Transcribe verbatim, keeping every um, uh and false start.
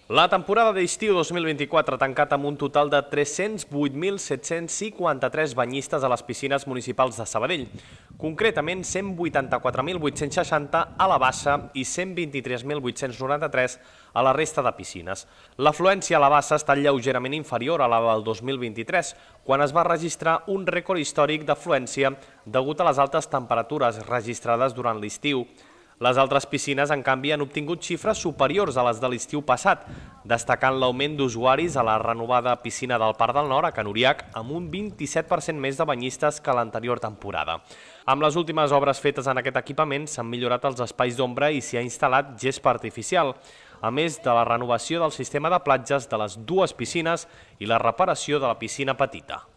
La temporada d'estiu dos mil vint-i-quatre ha tancat amb un total de tres-cents vuit mil set-cents cinquanta-tres banyistes a les piscines municipals de Sabadell, concretament cent vuitanta-quatre mil vuit-cents seixanta a la bassa i cent vint-i-tres mil vuit-cents noranta-tres a la resta de piscines. L'afluència a la bassa està lleugerament inferior a la del dos mil vint-i-tres, quan es va registrar un rècord històric d'afluència degut a les altes temperatures registrades durant l'estiu. Les altres piscines, en canvi, han obtingut xifres superiors a les de l'estiu passat, destacant l'augment d'usuaris a la renovada piscina del Parc del Nord, a Can Uriach, amb un vint-i-set per cent més de banyistes que l'anterior temporada. Amb les últimes obres fetes en aquest equipament s'han millorat els espais d'ombra i s'hi ha instal·lat gespa artificial, a més de la renovació del sistema de platges de les dues piscines i la reparació de la piscina petita.